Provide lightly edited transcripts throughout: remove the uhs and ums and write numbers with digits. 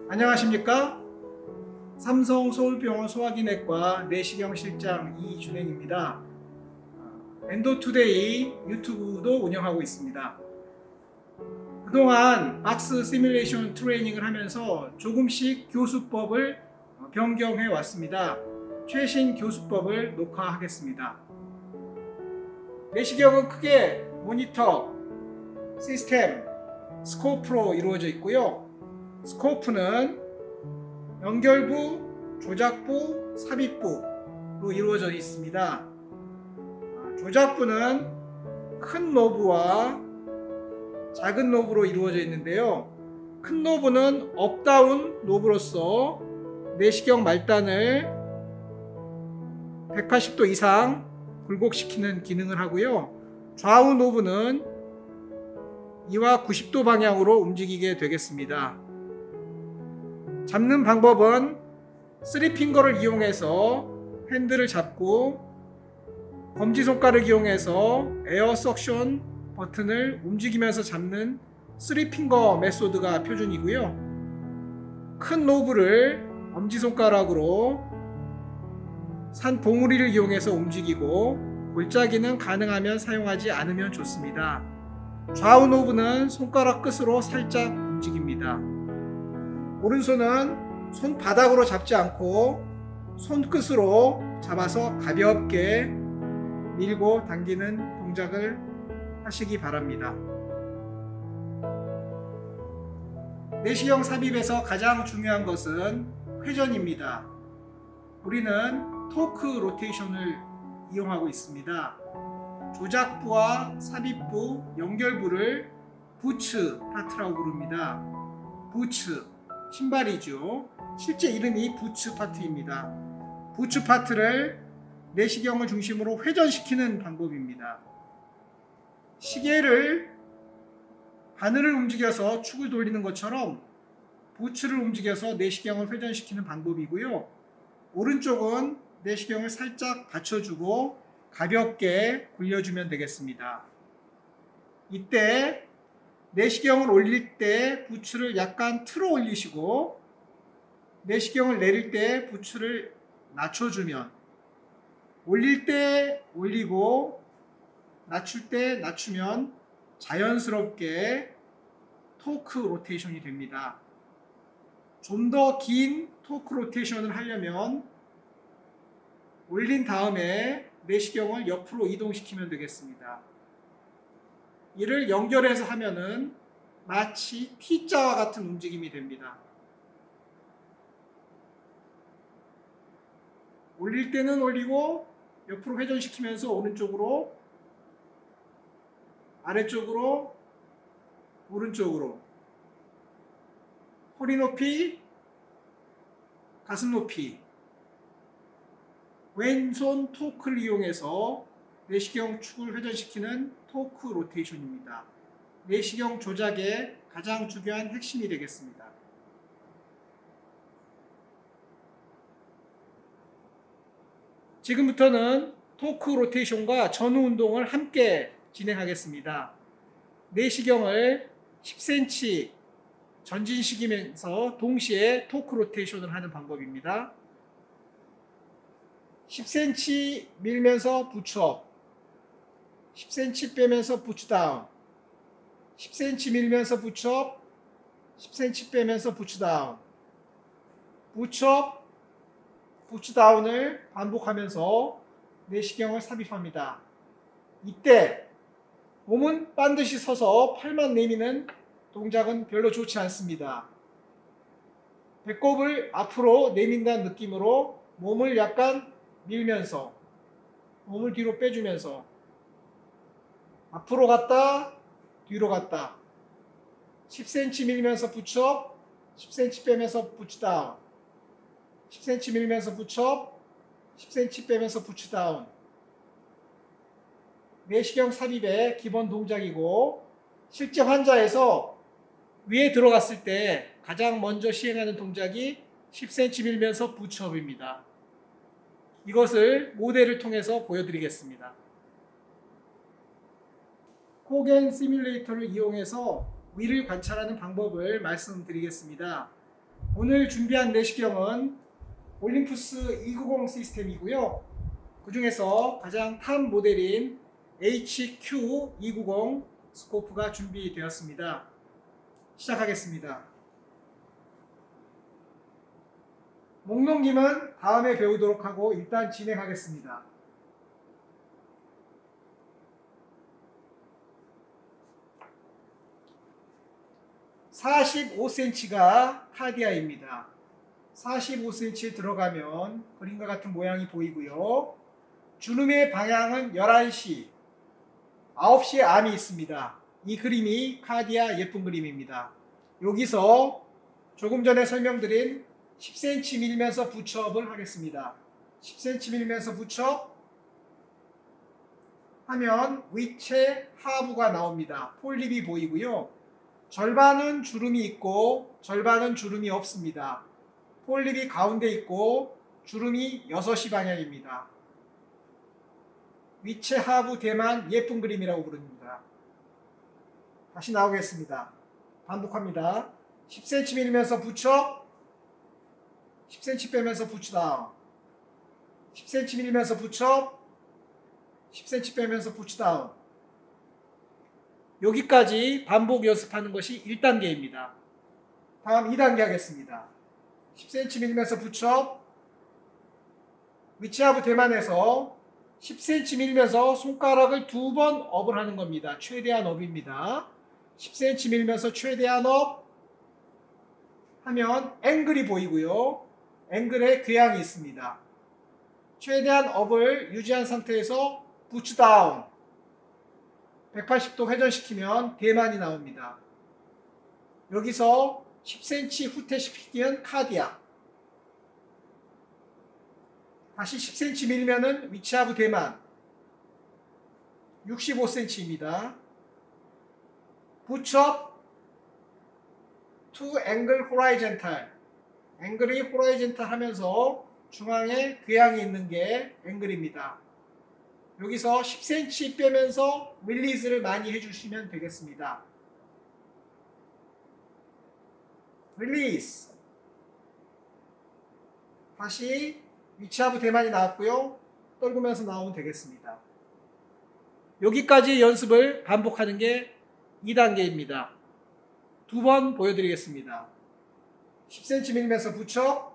안녕하십니까? 삼성 서울병원 소화기내과 내시경 실장 이준행입니다. 엔도투데이 유튜브도 운영하고 있습니다. 그동안 박스 시뮬레이션 트레이닝을 하면서 조금씩 교수법을 변경해 왔습니다. 최신 교수법을 녹화하겠습니다. 내시경은 크게 모니터, 시스템, 스코프로 이루어져 있고요. 스코프는 연결부, 조작부, 삽입부로 이루어져 있습니다. 조작부는 큰 노브와 작은 노브로 이루어져 있는데요. 큰 노브는 업다운 노브로서 내시경 말단을 180도 이상 굴곡시키는 기능을 하고요. 좌우 노브는 이와 90도 방향으로 움직이게 되겠습니다. 잡는 방법은 3핑거를 이용해서 핸들을 잡고 검지손가락을 이용해서 에어 석션 버튼을 움직이면서 잡는 3핑거 메소드가 표준이고요. 큰 노브를 엄지손가락으로 산 봉우리를 이용해서 움직이고 골짜기는 가능하면 사용하지 않으면 좋습니다. 좌우 노브는 손가락 끝으로 살짝 움직입니다. 오른손은 손바닥으로 잡지 않고 손끝으로 잡아서 가볍게 밀고 당기는 동작을 하시기 바랍니다. 내시경 삽입에서 가장 중요한 것은 회전입니다. 우리는 토크 로테이션을 이용하고 있습니다. 조작부와 삽입부, 연결부를 부츠 파트라고 부릅니다. 부츠, 신발이죠. 실제 이름이 부츠 파트입니다. 부츠 파트를 내시경을 중심으로 회전시키는 방법입니다. 시계를 바늘을 움직여서 축을 돌리는 것처럼 부츠를 움직여서 내시경을 회전시키는 방법이고요. 오른쪽은 내시경을 살짝 받쳐주고 가볍게 굴려주면 되겠습니다. 이때 내시경을 올릴 때 부츠를 약간 틀어 올리시고 내시경을 내릴 때 부츠를 낮춰주면, 올릴 때 올리고 낮출 때 낮추면 자연스럽게 토크 로테이션이 됩니다. 좀 더 긴 토크 로테이션을 하려면 올린 다음에 내시경을 옆으로 이동시키면 되겠습니다. 이를 연결해서 하면은 마치 T자와 같은 움직임이 됩니다. 올릴 때는 올리고 옆으로 회전시키면서 오른쪽으로, 아래쪽으로, 오른쪽으로, 허리 높이, 가슴 높이, 왼손 토크를 이용해서 내시경 축을 회전시키는 토크 로테이션입니다. 내시경 조작의 가장 중요한 핵심이 되겠습니다. 지금부터는 토크 로테이션과 전후 운동을 함께 진행하겠습니다. 내시경을 10cm 전진시키면서 동시에 토크 로테이션을 하는 방법입니다. 10cm 밀면서 부츠업, 10cm 빼면서 부츠다운, 10cm 밀면서 부츠업, 10cm 빼면서 부츠다운, 부츠업, 부츠다운을 반복하면서 내시경을 삽입합니다. 이때 몸은 반드시 서서 팔만 내미는 동작은 별로 좋지 않습니다. 배꼽을 앞으로 내민다는 느낌으로 몸을 약간 밀면서 몸을 뒤로 빼주면서 앞으로 갔다 뒤로 갔다 10cm 밀면서 부츠업, 10cm 빼면서 부츠다운, 10cm 밀면서 부츠업, 10cm 빼면서 부츠다운. 내시경 삽입의 기본 동작이고 실제 환자에서 위에 들어갔을 때 가장 먼저 시행하는 동작이 10cm 밀면서 부츠업입니다. 이것을 모델을 통해서 보여드리겠습니다. 코겐 시뮬레이터를 이용해서 위를 관찰하는 방법을 말씀드리겠습니다. 오늘 준비한 내시경은 올림푸스 290 시스템이고요. 그 중에서 가장 탑 모델인 HQ290 스코프가 준비되었습니다. 시작하겠습니다. 목넘김은 다음에 배우도록 하고 일단 진행하겠습니다. (45cm가) 카디아입니다. 45cm 들어가면 그림과 같은 모양이 보이고요. 주름의 방향은 11시, 9시에 암이 있습니다. 이 그림이 카디아 예쁜 그림입니다. 여기서 조금 전에 설명드린 10cm 밀면서 부츠업을 하겠습니다. 10cm 밀면서 부츠업 하면 위체 하부가 나옵니다. 폴립이 보이고요. 절반은 주름이 있고 절반은 주름이 없습니다. 폴립이 가운데 있고 주름이 6시 방향입니다. 위체 하부 대만 예쁜 그림이라고 부릅니다. 다시 나오겠습니다. 반복합니다. 10cm 밀면서 부츠업, 10cm 빼면서 부츠다운, 10cm 밀면서 부츠업, 10cm 빼면서 부츠다운. 여기까지 반복 연습하는 것이 1단계입니다. 다음 2단계 하겠습니다. 10cm 밀면서 부츠업, 위치하부 대만에서 10cm 밀면서 손가락을 2번 업을 하는 겁니다. 최대한 업입니다. 10cm 밀면서 최대한 업 하면 앵글이 보이고요. 앵글에 궤양이 있습니다. 최대한 업을 유지한 상태에서 부츠다운 180도 회전시키면 대만이 나옵니다. 여기서 10cm 후퇴시키면 카디아, 다시 10cm 밀면은 위치하부 대만 65cm입니다. 부츠업 투 앵글 호라이젠탈, 앵글이 호라이젠탈 하면서 중앙에 궤양이 있는 게 앵글입니다. 여기서 10cm 빼면서 릴리즈를 많이 해주시면 되겠습니다. 릴리즈, 다시 위치하부 대만이 나왔고요. 떨구면서 나오면 되겠습니다. 여기까지 연습을 반복하는 게 2단계입니다. 2번 보여드리겠습니다. 10cm 밀면서 부츠업,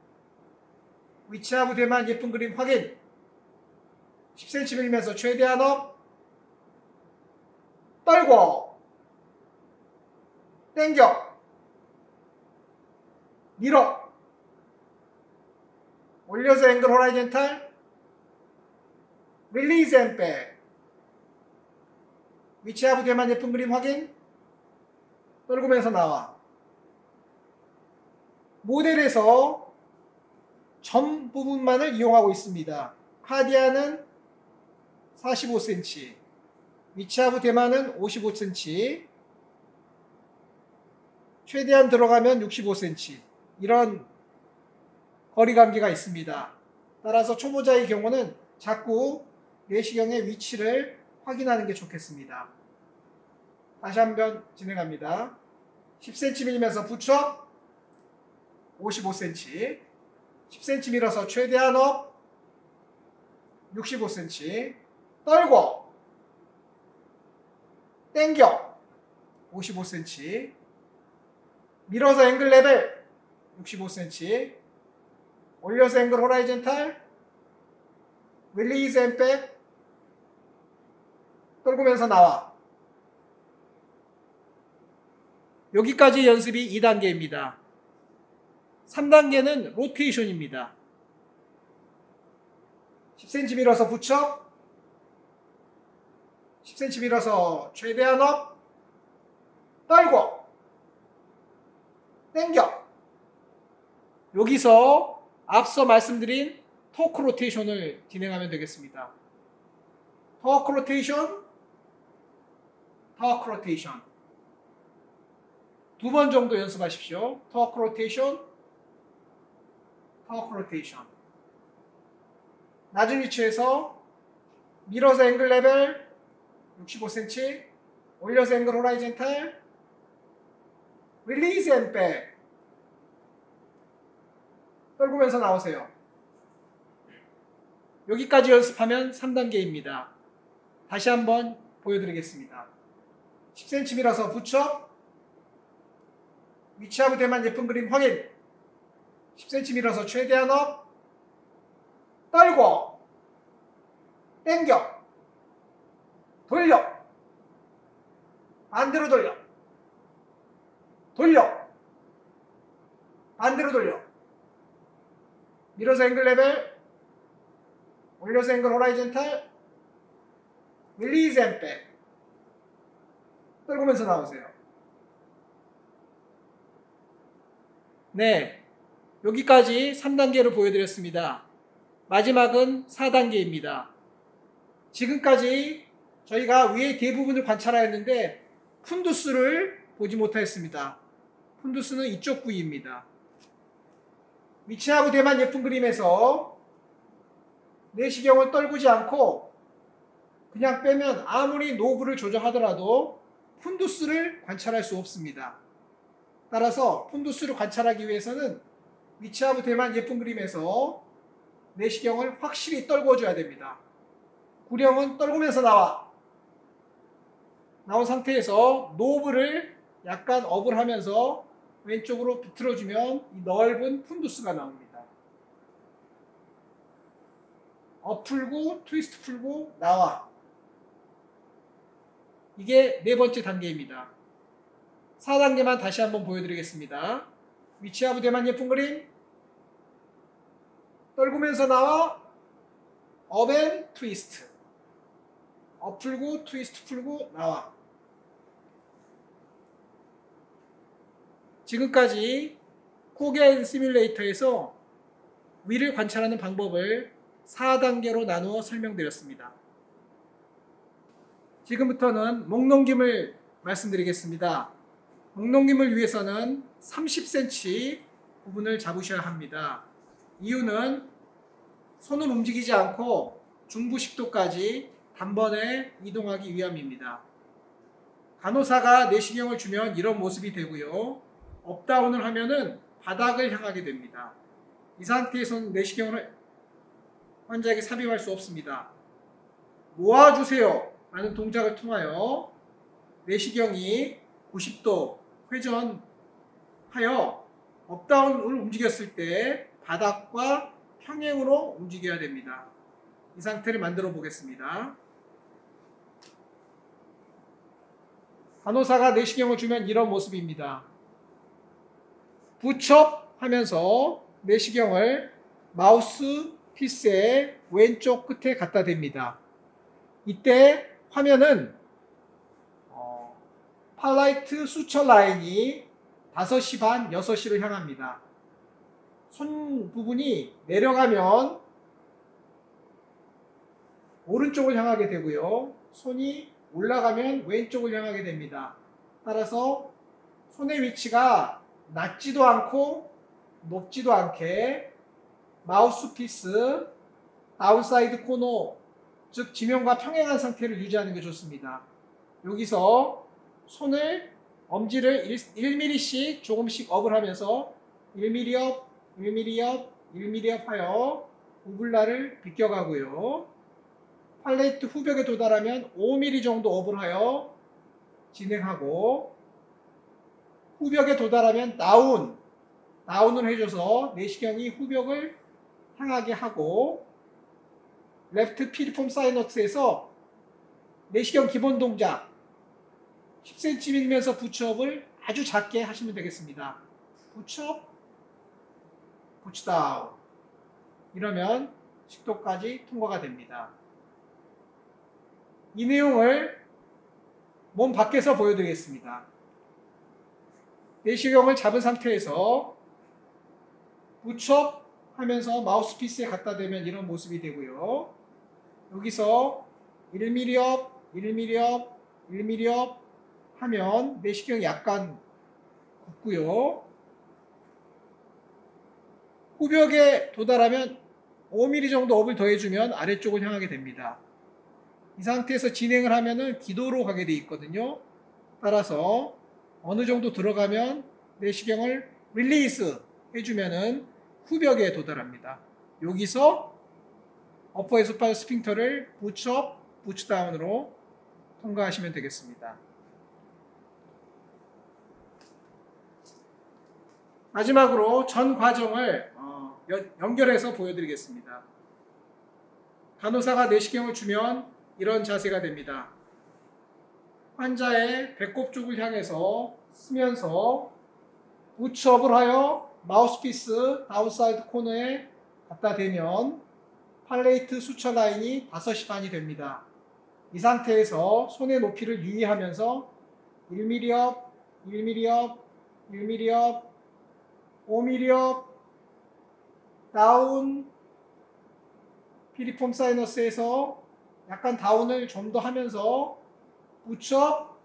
위치하부 대만 예쁜 그림 확인, 10cm 밀면서 최대한 업, 떨고, 당겨, 밀어, 올려서 앵글 호라이젠탈, 릴리즈 앤 백, 위치하부 대만 예쁜 그림 확인, 떨구면서 나와. 모델에서 점 부분만을 이용하고 있습니다. 카디아는 45cm, 위치하부 대만은 55cm, 최대한 들어가면 65cm, 이런 거리관계가 있습니다. 따라서 초보자의 경우는 자꾸 내시경의 위치를 확인하는 게 좋겠습니다. 다시 한번 진행합니다. 10cm 밀면서 부츠업 55cm, 10cm 밀어서 최대한 업 65cm, 떨고 당겨 55cm, 밀어서 앵글 레벨 65cm, 올려서 앵글 호라이젠탈, 릴리즈 앤 백, 떨구면서 나와. 여기까지 연습이 2단계입니다. 3단계는 로테이션입니다. 10cm 밀어서 붙여, 10cm 밀어서 최대한 업, 떨고 당겨. 여기서 앞서 말씀드린 토크 로테이션을 진행하면 되겠습니다. 토크 로테이션, 토크 로테이션. 2번 정도 연습하십시오. 토크 로테이션, 토크 로테이션. 낮은 위치에서 밀어서 앵글 레벨 65cm, 올려서 앵글 호라이젠탈, 릴리즈 앤 백, 떨구면서 나오세요. 여기까지 연습하면 3단계입니다. 다시 한번 보여드리겠습니다. 10cm라서 붙여, 위치하고 대만 예쁜 그림 확인. 10cm라서 최대한 업, 떨고, 당겨, 돌려, 반대로 돌려, 돌려, 반대로 돌려, 밀어서 앵글 레벨, 올려서 앵글 호라이즌탈, 릴리즈 앤 백, 떨구면서 나오세요. 네, 여기까지 3단계를 보여드렸습니다. 마지막은 4단계입니다. 지금까지 저희가 위의 대부분을 관찰하였는데 푼두스를 보지 못하였습니다. 푼두스는 이쪽 부위입니다. 위치하고 대만 예쁜 그림에서 내시경을 떨구지 않고 그냥 빼면 아무리 노브를 조정하더라도 푼두스를 관찰할 수 없습니다. 따라서 푼두스를 관찰하기 위해서는 위치하고 대만 예쁜 그림에서 내시경을 확실히 떨궈줘야 됩니다. 구령은 떨구면서 나온 상태에서 노브를 약간 업을 하면서 왼쪽으로 비틀어주면 이 넓은 푼두스가 나옵니다. 업 풀고 트위스트 풀고 나와. 이게 네 번째 단계입니다. 4단계만 다시 한번 보여드리겠습니다. 위치하고 대만 예쁜 그림, 떨구면서 나와, 업 앤 트위스트, 업 풀고 트위스트 풀고 나와. 지금까지 코겐 시뮬레이터에서 위를 관찰하는 방법을 4단계로 나누어 설명드렸습니다. 지금부터는 목넘김을 말씀드리겠습니다. 목넘김을 위해서는 30cm 부분을 잡으셔야 합니다. 이유는 손을 움직이지 않고 중부식도까지 단번에 이동하기 위함입니다. 간호사가 내시경을 주면 이런 모습이 되고요. 업다운을 하면은 바닥을 향하게 됩니다. 이 상태에서는 내시경을 환자에게 삽입할 수 없습니다. 모아주세요 라는 동작을 통하여 내시경이 90도 회전하여 업다운을 움직였을 때 바닥과 평행으로 움직여야 됩니다. 이 상태를 만들어 보겠습니다. 간호사가 내시경을 주면 이런 모습입니다. 부첩 하면서 내시경을 마우스 피스의 왼쪽 끝에 갖다 댑니다. 이때 화면은 팔라이트 수처 라인이 5시 반, 6시로 향합니다. 손 부분이 내려가면 오른쪽을 향하게 되고요. 손이 올라가면 왼쪽을 향하게 됩니다. 따라서 손의 위치가 낮지도 않고 높지도 않게 마우스피스 다운사이드 코너, 즉 지면과 평행한 상태를 유지하는 게 좋습니다. 여기서 손을 엄지를 1mm씩 조금씩 업을 하면서 1mm 업, 1mm 업, 1mm 업 하여 우블라를 비껴가고요. 팔레이트 후벽에 도달하면 5mm 정도 업을 하여 진행하고, 후벽에 도달하면 다운을 해줘서 내시경이 후벽을 향하게 하고, 레프트 피리폼 사이너스에서 내시경 기본 동작 10cm 밀면서 부츠업을 아주 작게 하시면 되겠습니다. 부츠업, 부츠다운. 이러면 식도까지 통과가 됩니다. 이 내용을 몸 밖에서 보여드리겠습니다. 내시경을 잡은 상태에서 부츠업 하면서 마우스피스에 갖다 대면 이런 모습이 되고요. 여기서 1mm 업, 1mm 업, 1mm 업 하면 내시경이 약간 굽고요. 후벽에 도달하면 5mm 정도 업을 더해주면 아래쪽을 향하게 됩니다. 이 상태에서 진행을 하면은 기도로 가게 돼 있거든요. 따라서 어느 정도 들어가면 내시경을 릴리스 해주면은 후벽에 도달합니다. 여기서 어퍼 에소파지얼 스핑터를 부츠업, 부츠다운으로 통과하시면 되겠습니다. 마지막으로 전 과정을 연결해서 보여드리겠습니다. 간호사가 내시경을 주면 이런 자세가 됩니다. 환자의 배꼽 쪽을 향해서 쓰면서 부츠업을 하여 마우스피스 다운사이드 코너에 갖다 대면 팔레이트 수처 라인이 5시 반이 됩니다. 이 상태에서 손의 높이를 유의하면서 1mm 업, 1mm 업, 1mm 업, 5mm 업, 다운, 피리폼 사이너스에서 약간 다운을 좀 더 하면서 부츠업,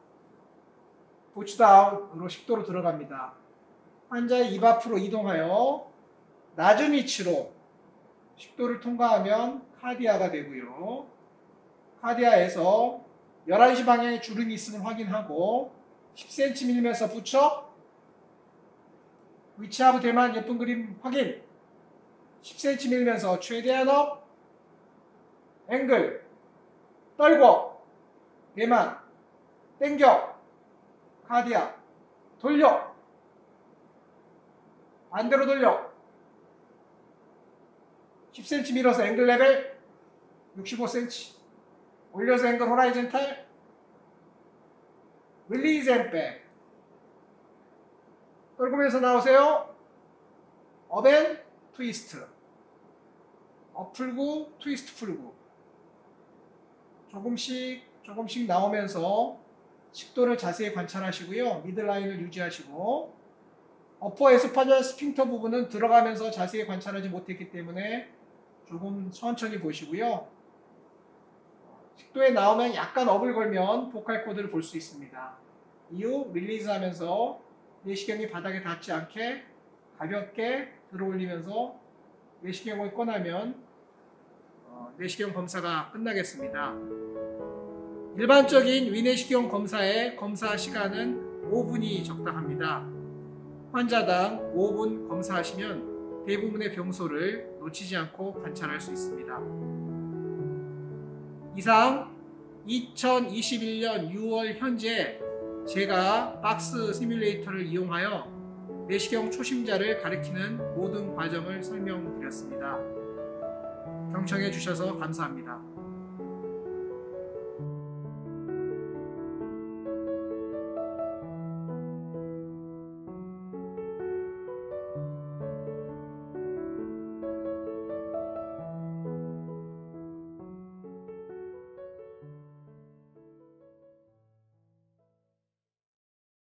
부츠다운으로 10도로 들어갑니다. 환자의 입 앞으로 이동하여 낮은 위치로 10도를 통과하면 카디아가 되고요. 카디아에서 11시 방향에 주름이 있음을 확인하고 10cm 밀면서 부츠업, 위치하고 대만 예쁜 그림 확인, 10cm 밀면서 최대한 업, 앵글, 떨고, 대만, 땡겨, 카디아, 돌려, 반대로 돌려, 10cm 밀어서 앵글 레벨 65cm, 올려서 앵글 호라이젠탈, 릴리즈 앤 백, 떨구면서 나오세요. 업앤 트위스트, 업 풀고 트위스트 풀고, 조금씩 나오면서 식도를 자세히 관찰하시고요. 미들라인을 유지하시고, 어퍼 에소파지얼 스핑터 부분은 들어가면서 자세히 관찰하지 못했기 때문에 조금 천천히 보시고요. 식도에 나오면 약간 업을 걸면 보컬 코드를 볼 수 있습니다. 이후 릴리즈 하면서 내시경이 바닥에 닿지 않게 가볍게 들어올리면서 내시경을 꺼내면 내시경 검사가 끝나겠습니다. 일반적인 위내시경 검사의 검사 시간은 5분이 적당합니다. 환자당 5분 검사하시면 대부분의 병소를 놓치지 않고 관찰할 수 있습니다. 이상 2021년 6월 현재 제가 박스 시뮬레이터를 이용하여 내시경 초심자를 가리키는 모든 과정을 설명드렸습니다. 경청해 주셔서 감사합니다.